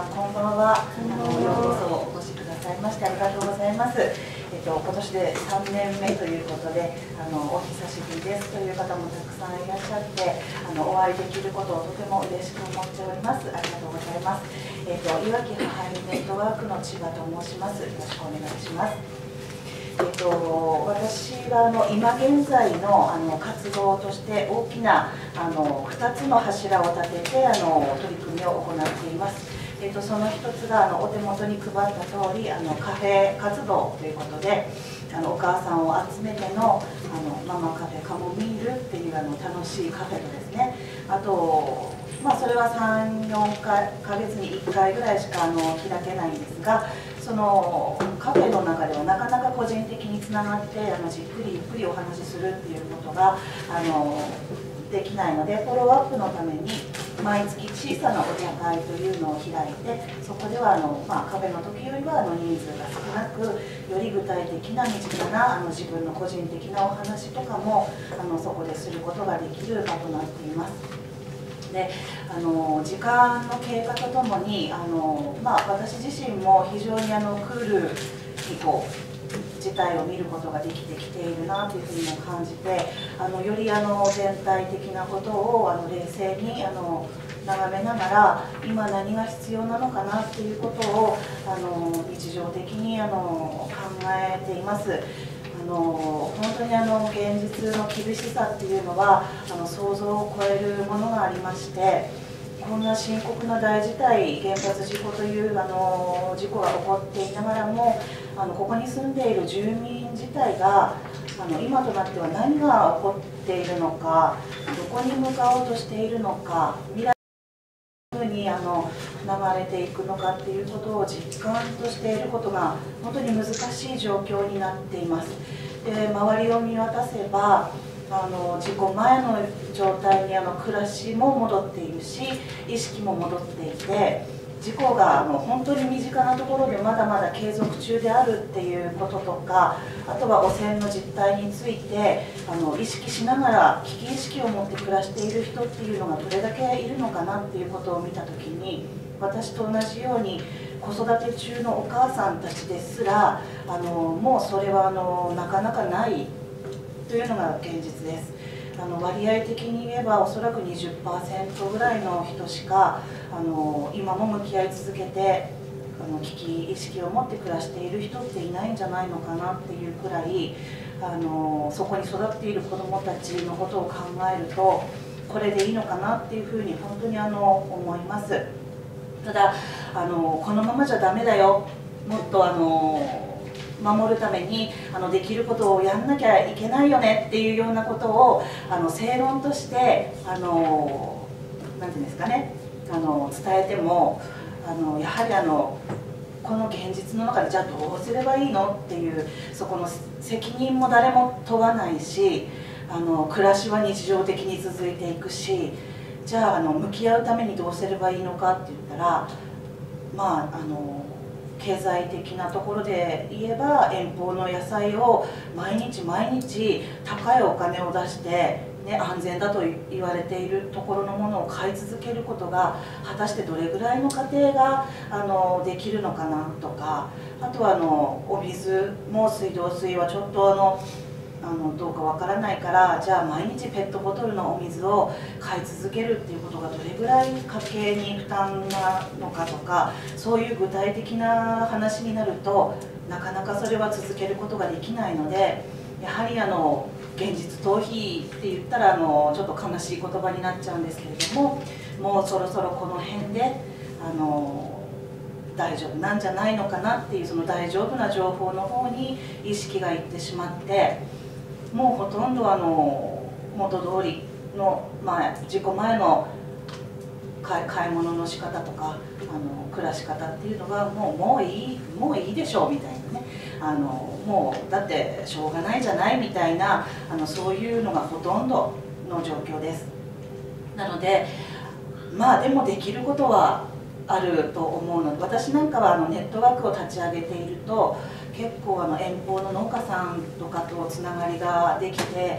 さん、こんばんは。ようこそお越しくださいましてありがとうございます。今年で3年目ということで、お久しぶりですという方もたくさんいらっしゃって、お会いできることをとても嬉しく思っております。ありがとうございます。いわき母愛ネットワークの千葉と申します。よろしくお願いします。私は今現在の活動として大きな2つの柱を立てて取り組みを行っています。その一つがお手元に配った通りカフェ活動ということでお母さんを集めてのママカフェカモミールっていう楽しいカフェとですね、あとそれは3、4ヶ月に1回ぐらいしか開けないんですが、そのカフェの中ではなかなか個人的につながってじっくりゆっくりお話しするっていうことができないので、フォローアップのために毎月小さなお茶会というのを開いて、そこではカフェの時よりは人数が少なく、より具体的な身近な自分の個人的なお話とかもそこですることができる場となっています。で時間の経過とともに私自身も非常にクールに事態を見ることができてきているなというふうにも感じて、より全体的なことを冷静に眺めながら今何が必要なのかなっていうことを日常的に考えています。本当に現実の厳しさっていうのは想像を超えるものがありまして、こんな深刻な大事態、原発事故という事故が起こっていながらもここに住んでいる住民自体が今となっては何が起こっているのか、どこに向かおうとしているのか、未来に流れていくのかっていうことを実感としていることが本当に難しい状況になっています。で周りを見渡せば事故前の状態に暮らしも戻っているし、意識も戻っていて、事故が本当に身近なところでまだまだ継続中であるっていうこととか、あとは汚染の実態について意識しながら危機意識を持って暮らしている人っていうのがどれだけいるのかなっていうことを見た時に、私と同じように子育て中のお母さんたちですらもうそれはなかなかないというのが現実です。割合的に言えばおそらく 20% ぐらいの人しか今も向き合い続けて危機意識を持って暮らしている人っていないんじゃないのかなっていうくらいそこに育っている子どもたちのことを考えると、これでいいのかなっていうふうに本当に思います。ただこのままじゃダメだよ、もっと守るためにできることをやんなきゃいけないよねっていうようなことを正論として何て言うんですかね伝えてもやはりこの現実の中でじゃあどうすればいいのっていうそこの責任も誰も問わないし暮らしは日常的に続いていくし、じゃあ向き合うためにどうすればいいのかって言ったら経済的なところで言えば遠方の野菜を毎日毎日高いお金を出して、安全だと言われているところのものを買い続けることが果たしてどれぐらいの家庭ができるのかなとか、あとはお水も水道水はちょっとどうかわからないから、じゃあ毎日ペットボトルのお水を買い続けるっていうことがどれぐらい家計に負担なのかとか、そういう具体的な話になるとなかなかそれは続けることができないので、やはり現実逃避って言ったらちょっと悲しい言葉になっちゃうんですけれども、もうそろそろこの辺で大丈夫なんじゃないのかなっていう、その大丈夫な情報の方に意識がいってしまって、もうほとんど元通りの、事故前の買い物の仕方とか暮らし方っていうのがもういいでしょうみたいなね、もうだってしょうがないじゃないみたいなそういうのがほとんどの状況です。なのででもできることはあると思うので、私なんかはネットワークを立ち上げていると結構遠方の農家さんとかとつながりができて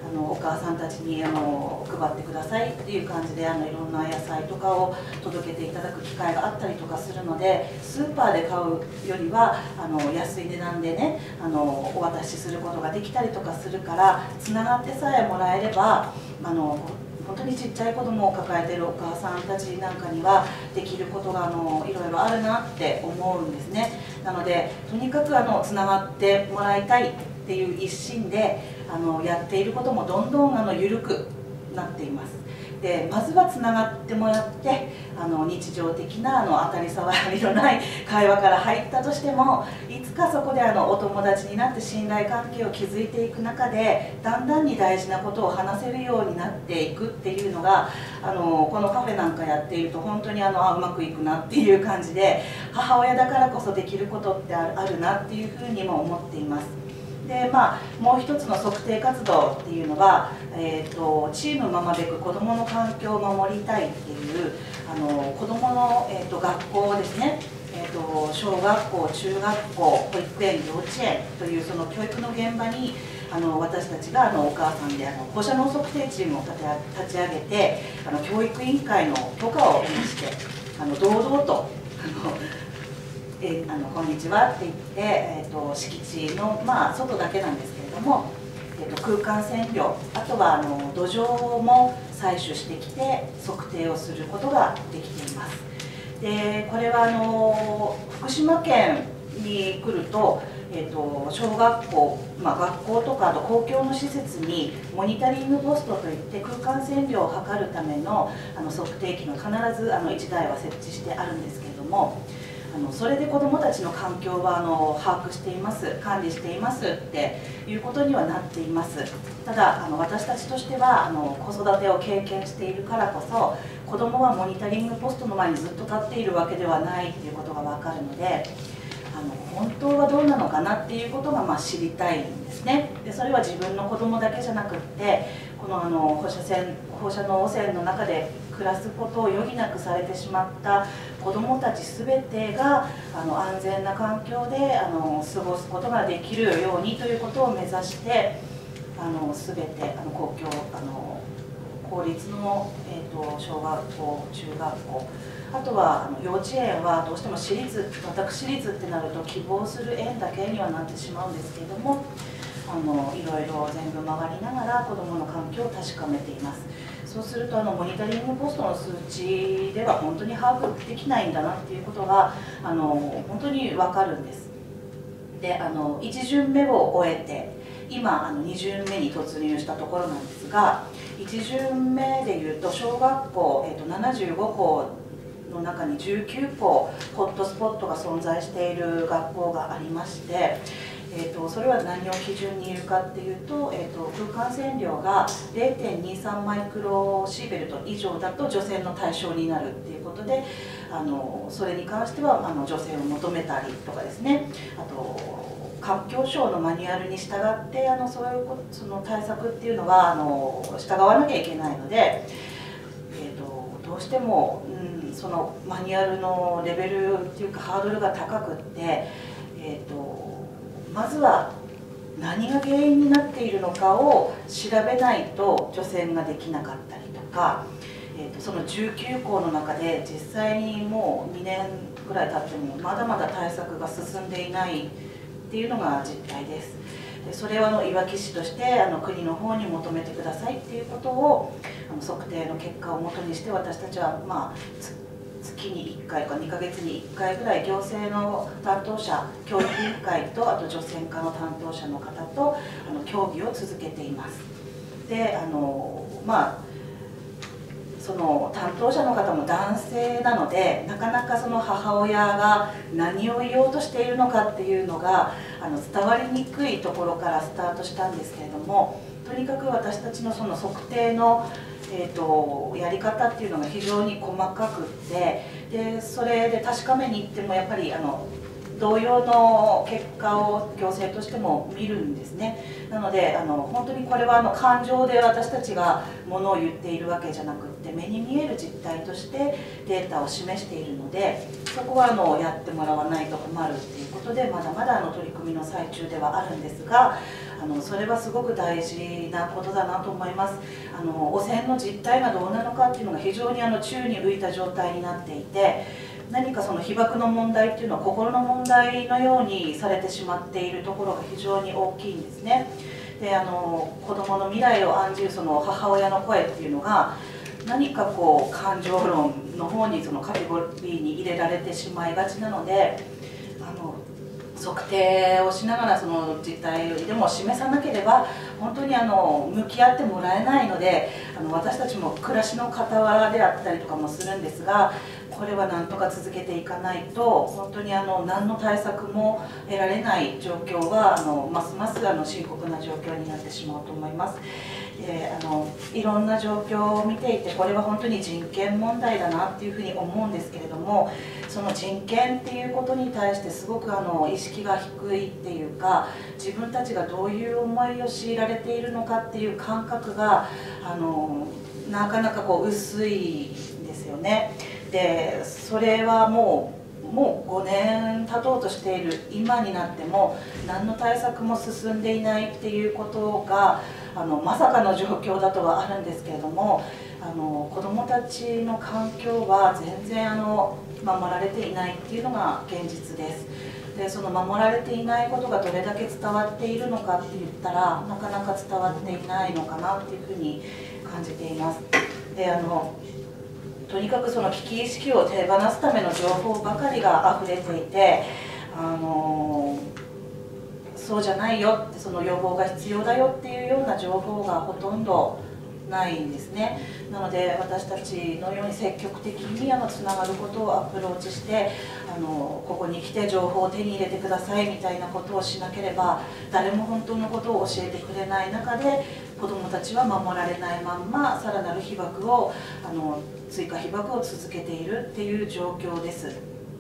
お母さんたちに配ってくださいっていう感じでいろんな野菜とかを届けていただく機会があったりとかするので、スーパーで買うよりは安い値段でねお渡しすることができたりとかするから、つながってさえもらえれば本当にちっちゃい子供を抱えているお母さんたちなんかにはできることがいろいろあるなって思うんですね。なのでとにかくつながってもらいたいっていう一心でやっていることもどんどん緩くなっています。でまずはつながってもらって日常的な当たり障りのない会話から入ったとしても、いつかそこでお友達になって信頼関係を築いていく中でだんだんに大事なことを話せるようになっていくっていうのがこのカフェなんかやっていると本当にうまくいくなっていう感じで、母親だからこそできることってあるなっていうふうにも思っています。でもう一つの測定活動っていうのは、チームママベク子どもの環境を守りたいっていう子どもの、学校ですね、小学校、中学校、保育園、幼稚園というその教育の現場に私たちがお母さんで放射能測定チームを立ち上げて教育委員会の許可を得まして堂々とこんにちはって言って、敷地の、外だけなんですけれども、空間線量、あとは土壌も採取してきて測定をすることができています。でこれは福島県に来ると、小学校、学校とかあと公共の施設にモニタリングポストといって空間線量を測るための測定器が必ず1台は設置してあるんですけれども、それで子どもたちの環境は把握しています、管理していますっていうことにはなっています。ただ私たちとしては子育てを経験しているからこそ、子どもはモニタリングポストの前にずっと立っているわけではないっていうことが分かるので、本当はどうなのかなっていうことが知りたいんですね。でそれは自分の子どもだけじゃなくって、この放射能汚染の中で暮らすことを余儀なくされてしまった子どもたち全てが安全な環境で過ごすことができるようにということを目指して全て公立の、小学校、中学校、あとは幼稚園はどうしても私立ってなると希望する園だけにはなってしまうんですけれども、いろいろ全部回りながら子どもの環境を確かめています。そうするとモニタリングポストの数値では本当に把握できないんだなっていうことが本当に分かるんです。で1巡目を終えて今2巡目に突入したところなんですが、1巡目でいうと小学校、75校の中に19校ホットスポットが存在している学校がありまして、それは何を基準に言うかっていうと、空間線量が 0.23 マイクロシーベルト以上だと除染の対象になるっていうことで、それに関しては除染を求めたりとかですね、あと環境省のマニュアルに従ってその対策っていうのは従わなきゃいけないので、どうしても、そのマニュアルのレベルっていうかハードルが高くって、まずは何が原因になっているのかを調べないと除染ができなかったりとか、その19校の中で実際にもう2年くらい経ってもまだまだ対策が進んでいないっていうのが実態です。でそれをいわき市として国の方に求めてくださいっていうことを測定の結果をもとにして、私たちは月に1回か2ヶ月に1回ぐらい行政の担当者、教育委員会とあと除染課の担当者の方と協議を続けています。でその担当者の方も男性なので、なかなかその母親が何を言おうとしているのかっていうのが伝わりにくいところからスタートしたんですけれども、とにかく私たちのその測定のやり方っていうのが非常に細かくって、でそれで確かめに行ってもやっぱり同様の結果を行政としても見るんですね。なので本当にこれは感情で私たちがものを言っているわけじゃなくって目に見える実態としてデータを示しているので、そこはやってもらわないと困るっていうことでまだまだ取り組みの最中ではあるんですが、 それはすごく大事なことだなと思います。汚染の実態がどうなのかっていうのが非常に宙に浮いた状態になっていて、何かその被爆の問題っていうのは心の問題のようにされてしまっているところが非常に大きいんですね。で子どもの未来を案じるその母親の声っていうのが何かこう感情論の方にそのカテゴリーに入れられてしまいがちなので、測定をしながらその実態でも示さなければ本当に向き合ってもらえないので、私たちも暮らしの傍らであったりとかもするんですが、これはなんとか続けていかないと本当に何の対策も得られない状況はますます深刻な状況になってしまうと思います。いろんな状況を見ていて、これは本当に人権問題だなっていうふうに思うんですけれども、その人権っていうことに対してすごく意識が低いっていうか、自分たちがどういう思いを強いられているのかっていう感覚がなかなかこう薄いんですよね。でそれはもう5年経とうとしている今になっても何の対策も進んでいないっていうことがまさかの状況だとはあるんですけれども、子どもたちの環境は全然守られていないっていうのが現実です。でその守られていないことがどれだけ伝わっているのかって言ったらなかなか伝わっていないのかなっていうふうに感じています。でとにかくその危機意識を手放すための情報ばかりが溢れていて、そうじゃないよって、その予防が必要だよっていうような情報がほとんどないんですね。なので私たちのように積極的につながることをアプローチしてここに来て情報を手に入れてくださいみたいなことをしなければ誰も本当のことを教えてくれない中で子どもたちは守られないまんまさらなる被爆を追加被爆を続けているっていう状況です。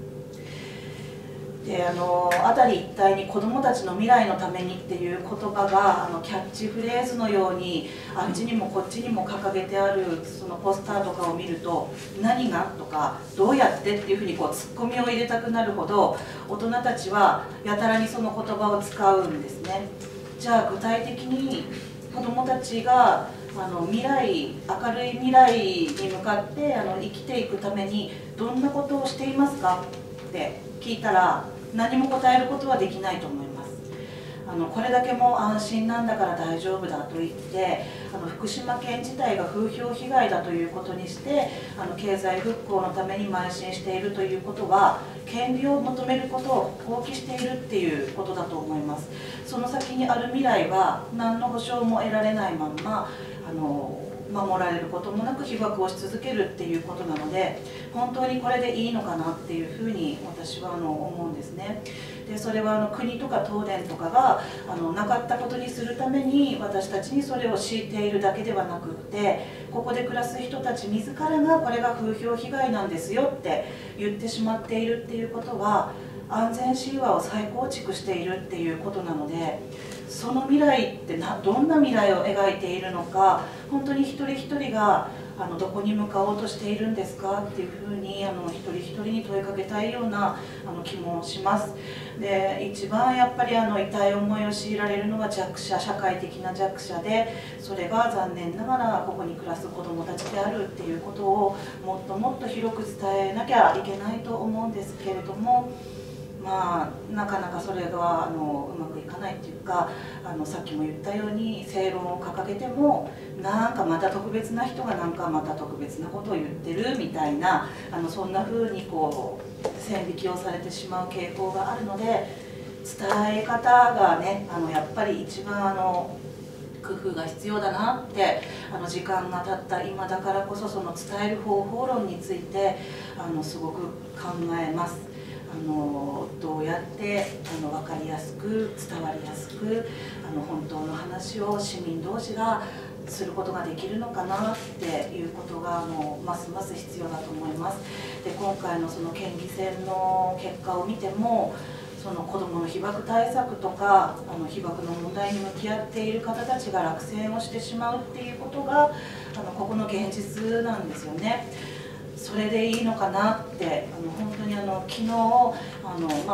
で辺り一帯に子どもたちの未来のためにっていう言葉がキャッチフレーズのようにあっちにもこっちにも掲げてあるそのポスターとかを見ると何がとかどうやってっていうふうにツッコミを入れたくなるほど大人たちはやたらにその言葉を使うんですね。じゃあ具体的に子どもたちが明るい未来に向かって生きていくためにどんなことをしていますかって聞いたら何も答えることはできないと思います。これだけもう安心なんだから大丈夫だと言って福島県自体が風評被害だということにして経済復興のために邁進しているということは権利を求めることを放棄しているっていうことだと思います。その先にある未来は何の保証も得られないまんま守られることもなく被爆をし続けるっていうことなので本当にこれでいいのかなっていうふうに私は思うんですね。でそれは国とか東電とかがなかったことにするために私たちにそれを強いているだけではなくってここで暮らす人たち自らがこれが風評被害なんですよって言ってしまっているっていうことは安全神話を再構築しているっていうことなのでその未来ってどんな未来を描いているのか本当に一人一人がどこに向かおうとしているんですかっていうふうに一人一人に問いかけたいような気もします。で一番やっぱり痛い思いを強いられるのは弱者社会的な弱者でそれが残念ながらここに暮らす子どもたちであるっていうことをもっともっと広く伝えなきゃいけないと思うんですけれども。なかなかそれがうまくいかないっていうかさっきも言ったように正論を掲げてもなんかまた特別な人がなんかまた特別なことを言ってるみたいなそんな風に線引きをされてしまう傾向があるので伝え方がねやっぱり一番工夫が必要だなって時間が経った今だからこそその伝える方法論についてすごく考えます。どうやって分かりやすく伝わりやすく本当の話を市民同士がすることができるのかなっていうことがますます必要だと思います。で今回のその県議選の結果を見てもその子どもの被爆対策とか被爆の問題に向き合っている方たちが落選をしてしまうっていうことがここの現実なんですよね。それでいいのかなって本当に昨日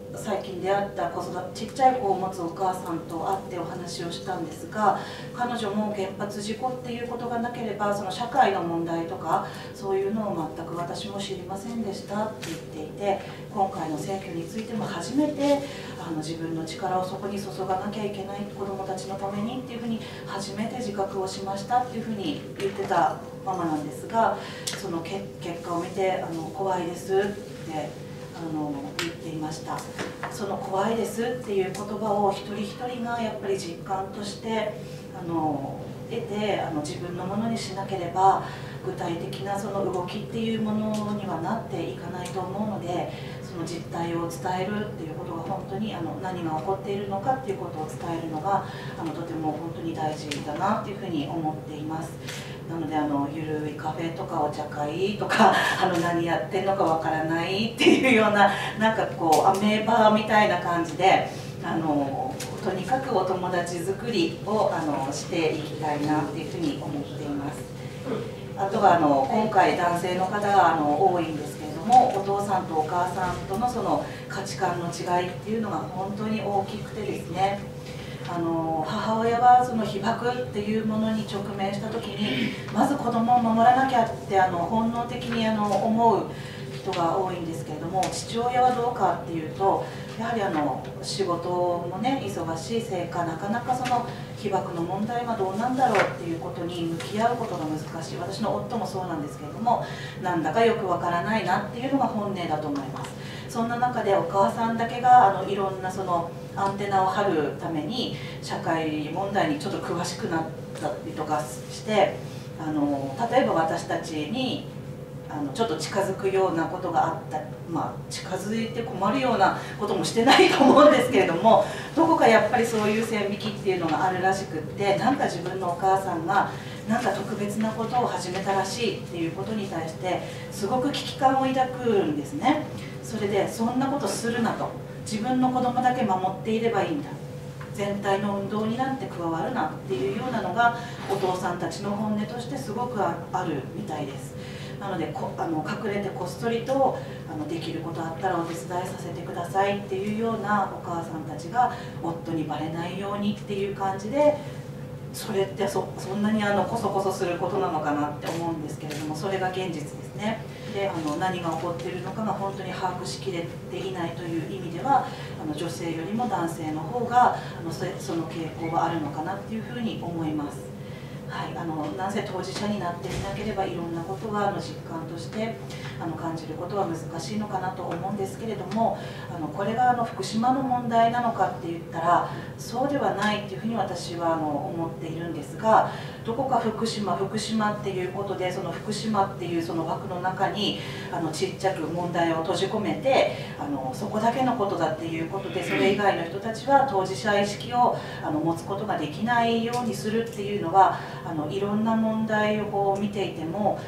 最近出会ったちっちゃい子を持つお母さんと会ってお話をしたんですが、彼女も原発事故っていうことがなければその社会の問題とかそういうのを全く私も知りませんでしたって言っていて、今回の選挙についても初めて自分の力をそこに注がなきゃいけない、子どもたちのためにっていうふうに初めて自覚をしましたっていうふうに言ってたママなんですが、その結果を見て怖いですって言っていました。その怖いですっていう言葉を一人一人がやっぱり実感として得て自分のものにしなければ具体的なその動きっていうものにはなっていかないと思うので、その実態を伝えるっていうことが本当に何が起こっているのかっていうことを伝えるのがとても本当に大事だなっていうふうに思っています。なのでゆるいカフェとかお茶会とか何やってんのかわからないっていうようななんかこうアメーバーみたいな感じでとにかくお友達作りをしていきたいなっていうふうに思っています。あとは今回男性の方が多いんですけれども、お父さんとお母さんとのその価値観の違いっていうのが本当に大きくてですね、母親はその被爆っていうものに直面した時にまず子供を守らなきゃって本能的に思う人が多いんですけれども、父親はどうかっていうとやはり仕事もね忙しいせいかなかなかその被爆の問題がどうなんだろうっていうことに向き合うことが難しい。私の夫もそうなんですけれども、なんだかよくわからないなっていうのが本音だと思います。そんな中でお母さんだけがいろんなそのアンテナを張るために社会問題にちょっと詳しくなったりとかして例えば私たちにちょっと近づくようなことがあった、近づいて困るようなこともしてないと思うんですけれども、どこかやっぱりそういう線引きっていうのがあるらしくって、なんか自分のお母さんがなんか特別なことを始めたらしいっていうことに対してすごく危機感を抱くんですね。それでそんなことするなと、自分の子供だけ守っていればいいんだ、全体の運動になんて加わるなっていうようなのがお父さんたちの本音としてすごくあるみたいです。なので隠れてこっそりとできることあったらお手伝いさせてくださいっていうようなお母さんたちが夫にバレないようにっていう感じで、それってそんなにコソコソすることなのかなって思うんですけれども、それが現実ですね。で何が起こっているのかが本当に把握しきれていないという意味では女性よりも男性の方がその傾向があるのかなっていうふうに思います。はい、なんせ当事者になってみなければいろんなことが実感として感じることは難しいのかなと思うんですけれども、これが福島の問題なのかって言ったらそうではないっていうふうに私は思っているんですが、どこか福島っていうことでその福島っていうその枠の中にちっちゃく問題を閉じ込めてそこだけのことだっていうことで、それ以外の人たちは当事者意識を持つことができないようにするっていうのはいろんな問題を見ていても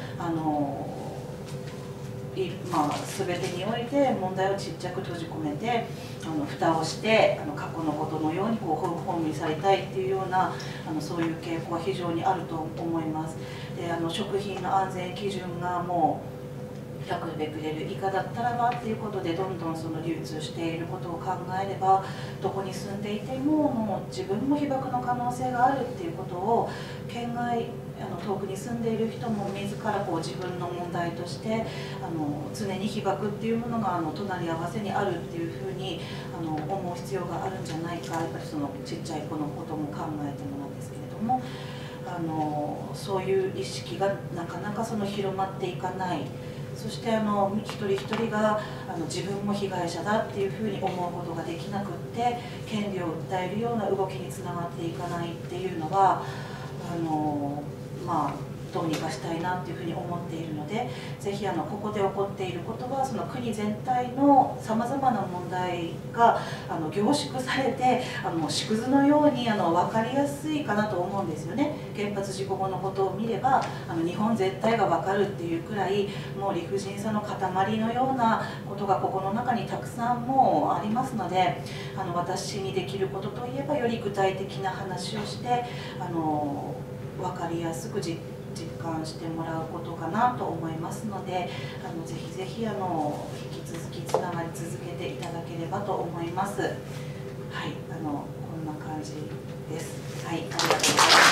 全てにおいて問題をちっちゃく閉じ込めて蓋をして過去のことのように本にされたいっていうようなそういう傾向は非常にあると思います。で食品の安全基準がもう100ベクレル以下だったらばっていうことでどんどんその流通していることを考えれば、どこに住んでいても自分も被爆の可能性があるっていうことを県外遠くに住んでいる人も自ら自分の問題として常に被爆っていうものが隣り合わせにあるっていうふうに思う必要があるんじゃないか、やっぱりそのちっちゃい子のことも考えてもなんですけれどもそういう意識がなかなか広まっていかない。そして一人一人が自分も被害者だっていうふうに思うことができなくって、権利を訴えるような動きにつながっていかないっていうのはどうにかしたいなっていうふうに思っているので、ぜひここで起こっていることはその国全体のさまざまな問題が凝縮されて縮図のように分かりやすいかなと思うんですよね。原発事故後のことを見れば日本全体が分かるっていうくらいもう理不尽さの塊のようなことがここの中にたくさんもうありますので、私にできることといえばより具体的な話をして分かりやすく実感してもらうことかなと思いますので、ぜひぜひ引き続きつながり続けていただければと思います。はい、こんな感じです。はい、ありがとうございます。